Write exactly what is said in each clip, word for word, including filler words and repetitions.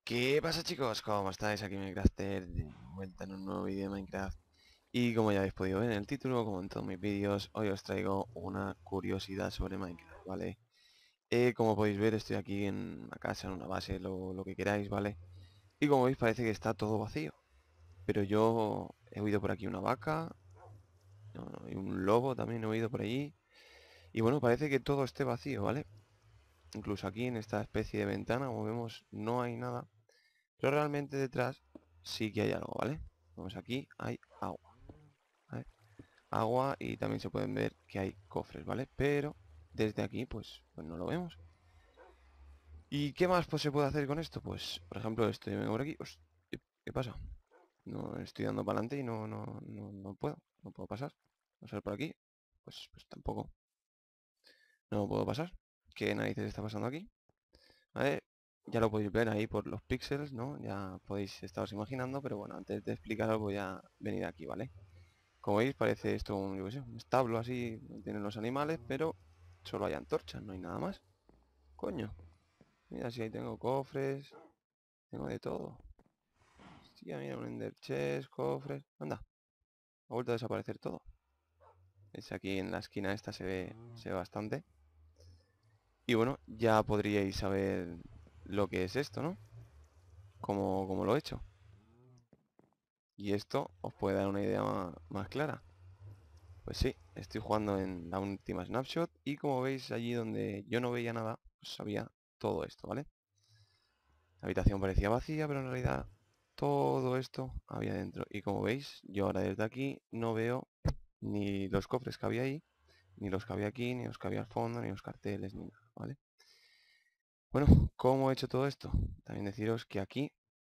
¿Qué pasa, chicos? ¿Cómo estáis? Aquí Minecrafter de vuelta en un nuevo vídeo de Minecraft. Y como ya habéis podido ver en el título, como en todos mis vídeos, hoy os traigo una curiosidad sobre Minecraft, ¿vale? Eh, como podéis ver, estoy aquí en una casa, en una base, lo, lo que queráis, ¿vale? Y como veis, parece que está todo vacío. Pero yo he oído por aquí una vaca, no, no, y un lobo también he oído por allí. Y bueno, parece que todo esté vacío, ¿vale? Incluso aquí en esta especie de ventana, como vemos, no hay nada. Pero realmente detrás sí que hay algo, ¿vale? Vamos aquí, hay agua, ¿vale? Agua y también se pueden ver que hay cofres, ¿vale? Pero desde aquí, pues, pues no lo vemos. ¿Y qué más pues se puede hacer con esto? Pues, por ejemplo, esto, yo vengo por aquí. Host- ¿Qué qué pasa? No estoy dando para adelante y no, no, no, no puedo, no puedo pasar. Pasar por aquí, pues, pues tampoco, no puedo pasar. ¿Qué narices está pasando aquí? ¿Vale? Ya lo podéis ver ahí por los píxeles, ¿no? Ya podéis estaros imaginando, pero bueno, antes de explicaros voy a venir aquí, ¿vale? Como veis parece esto un, yo qué sé, un establo así, donde tienen los animales, pero solo hay antorchas, no hay nada más. Coño, mira si ahí tengo cofres, tengo de todo. Hostia, mira un ender chest, cofres, anda, ha vuelto a desaparecer todo. Es aquí en la esquina esta se ve, se ve bastante. Y bueno, ya podríais saber lo que es esto, ¿no? Como, como lo he hecho. Y esto os puede dar una idea ma- más clara. Pues sí, estoy jugando en la última snapshot y como veis allí donde yo no veía nada, pues había todo esto, ¿vale? La habitación parecía vacía, pero en realidad todo esto había dentro. Y como veis, yo ahora desde aquí no veo ni los cofres que había ahí, ni los que había aquí, ni los que había al fondo, ni los carteles, ni nada, ¿vale? Bueno, ¿cómo he hecho todo esto? También deciros que aquí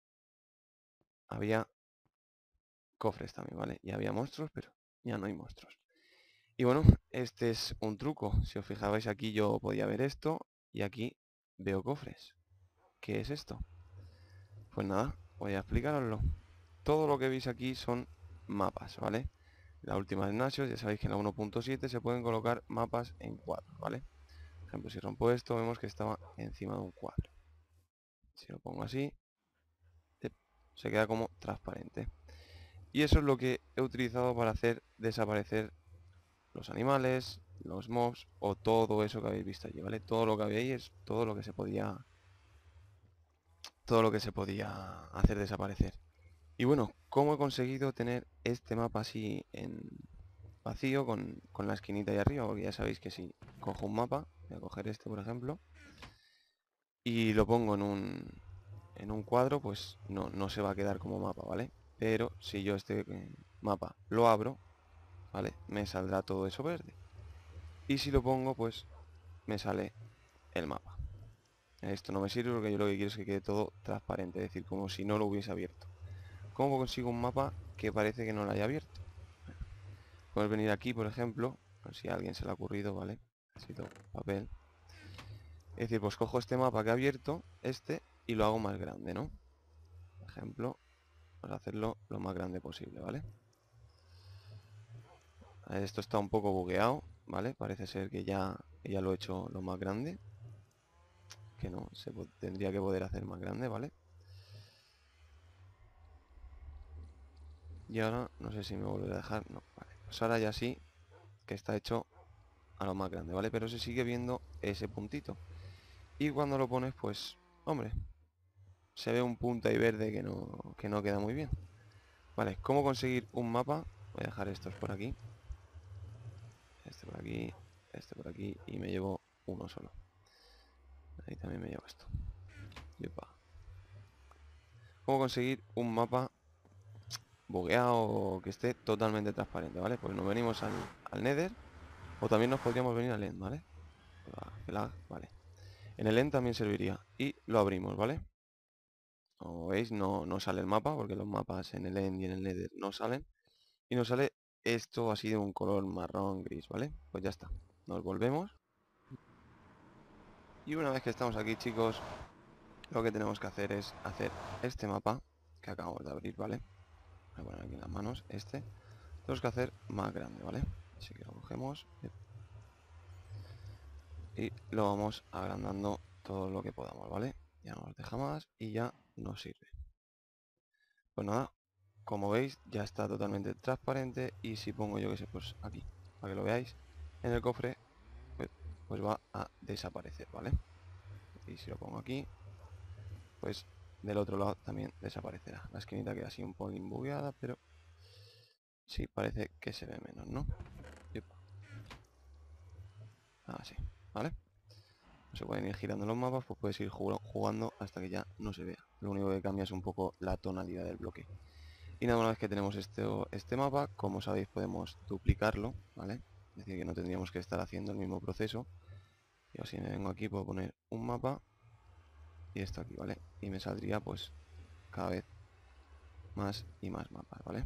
había cofres también, ¿vale? Y había monstruos, pero ya no hay monstruos. Y bueno, este es un truco. Si os fijabais aquí yo podía ver esto y aquí veo cofres. ¿Qué es esto? Pues nada, voy a explicaroslo. Todo lo que veis aquí son mapas, ¿vale? La última de Nacios, ya sabéis que en la uno punto siete se pueden colocar mapas en cuadros, ¿vale? Por ejemplo, si rompo esto, vemos que estaba encima de un cuadro. Si lo pongo así, se queda como transparente. Y eso es lo que he utilizado para hacer desaparecer los animales, los mobs o todo eso que habéis visto allí, ¿vale? Todo lo que había ahí es todo lo que se podía todo lo que se podía hacer desaparecer. Y bueno, ¿cómo he conseguido tener este mapa así en vacío con, con la esquinita ahí arriba? Porque ya sabéis que si cojo un mapa, voy a coger este por ejemplo, y lo pongo en un, en un cuadro, pues no, no se va a quedar como mapa, ¿vale? Pero si yo este eh, mapa lo abro, ¿vale? Me saldrá todo eso verde. Y si lo pongo, pues me sale el mapa. Esto no me sirve porque yo lo que quiero es que quede todo transparente, es decir, como si no lo hubiese abierto. ¿Cómo consigo un mapa que parece que no lo haya abierto? Bueno, puedes venir aquí, por ejemplo, a ver si a alguien se le ha ocurrido, ¿vale? Necesito papel. Es decir, pues cojo este mapa que he abierto, este, y lo hago más grande, ¿no? Por ejemplo, vamos a hacerlo lo más grande posible, ¿vale? Esto está un poco bugueado, ¿vale? Parece ser que ya, que ya lo he hecho lo más grande. Que no, se tendría que poder hacer más grande, ¿vale? Y ahora, no sé si me volverá a dejar, no, vale. Pues ahora ya sí, que está hecho a lo más grande, ¿vale? Pero se sigue viendo ese puntito. Y cuando lo pones, pues, hombre, se ve un punto ahí verde que no, que no queda muy bien. Vale, ¿cómo conseguir un mapa? Voy a dejar estos por aquí, este por aquí, este por aquí, y me llevo uno solo. Ahí también me llevo esto. Yupa. ¿Cómo conseguir un mapa bugueado o que esté totalmente transparente, ¿vale? Pues nos venimos al, al Nether, o también nos podríamos venir al End, ¿vale? Ah, que lag, vale. En el End también serviría. Y lo abrimos, ¿vale? Como veis, no, no sale el mapa, porque los mapas en el End y en el Nether no salen. Y nos sale esto así de un color marrón gris, ¿vale? Pues ya está. Nos volvemos. Y una vez que estamos aquí, chicos, lo que tenemos que hacer es hacer este mapa que acabamos de abrir, ¿vale? Voy a poner aquí en las manos, este. Tenemos que hacer más grande, ¿vale? Así que lo cogemos y lo vamos agrandando todo lo que podamos, ¿vale? Ya no nos deja más y ya no sirve. Pues nada, como veis ya está totalmente transparente, y si pongo yo que sé, pues aquí, para que lo veáis, en el cofre, pues, pues va a desaparecer, ¿vale? Y si lo pongo aquí, pues del otro lado también desaparecerá. La esquinita queda así un poco bugueada, pero sí, parece que se ve menos, ¿no? Yep. Así, ¿vale? Se pueden ir girando los mapas, pues puedes ir jugando hasta que ya no se vea. Lo único que cambia es un poco la tonalidad del bloque. Y nada, una vez que tenemos este, este mapa, como sabéis, podemos duplicarlo, ¿vale? Es decir, que no tendríamos que estar haciendo el mismo proceso. Yo si me vengo aquí puedo poner un mapa y esto aquí, ¿vale? Y me saldría pues cada vez más y más mapas, ¿vale?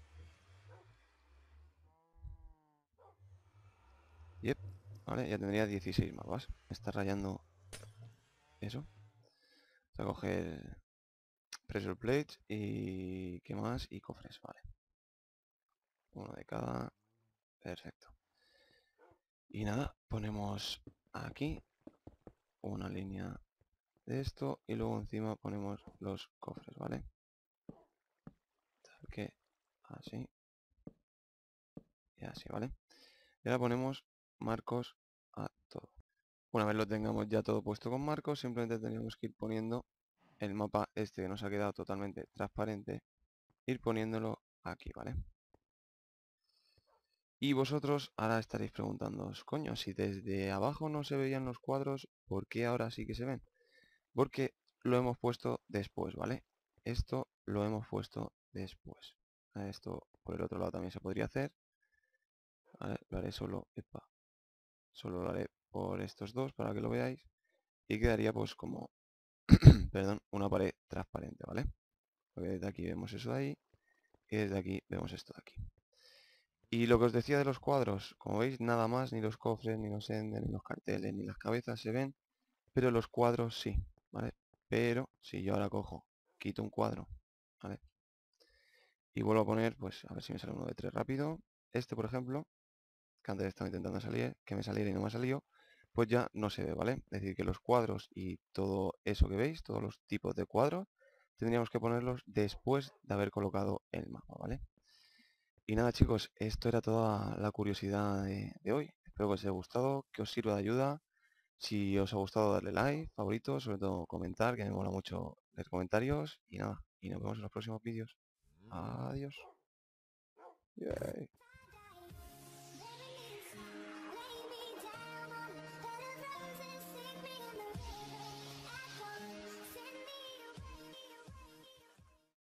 Yep, ¿vale? Ya tendría dieciséis mapas. Me está rayando eso. Voy a coger pressure plates y... ¿qué más? Y cofres, ¿vale? Uno de cada. Perfecto. Y nada, ponemos aquí una línea de esto y luego encima ponemos los cofres, ¿vale? Tal que así y así, ¿vale? Y ahora ponemos marcos a todo. Una vez lo tengamos ya todo puesto con marcos, simplemente tenemos que ir poniendo el mapa este que nos ha quedado totalmente transparente, ir poniéndolo aquí, ¿vale? Y vosotros ahora estaréis preguntándoos, coño, si desde abajo no se veían los cuadros, ¿por qué ahora sí que se ven? Porque lo hemos puesto después, ¿vale? Esto lo hemos puesto después. Esto por el otro lado también se podría hacer. ¿Vale? Lo haré solo, epa, solo lo haré por estos dos para que lo veáis. Y quedaría pues como, perdón, una pared transparente, ¿vale? Porque desde aquí vemos eso de ahí y desde aquí vemos esto de aquí. Y lo que os decía de los cuadros, como veis, nada más, ni los cofres, ni los ender, ni los carteles, ni las cabezas se ven, pero los cuadros sí, ¿vale? Pero si yo ahora cojo, quito un cuadro, ¿vale? Y vuelvo a poner, pues a ver si me sale uno de tres rápido. Este, por ejemplo, que antes estaba intentando salir, que me saliera y no me ha salido, pues ya no se ve, ¿vale? Es decir, que los cuadros y todo eso que veis, todos los tipos de cuadros, tendríamos que ponerlos después de haber colocado el mapa, ¿vale? Y nada, chicos, esto era toda la curiosidad de, de hoy. Espero que os haya gustado, que os sirva de ayuda. Si os ha gustado, darle like, favorito, sobre todo comentar, que me mola mucho leer comentarios. Y nada, y nos vemos en los próximos vídeos. Adiós. Yay.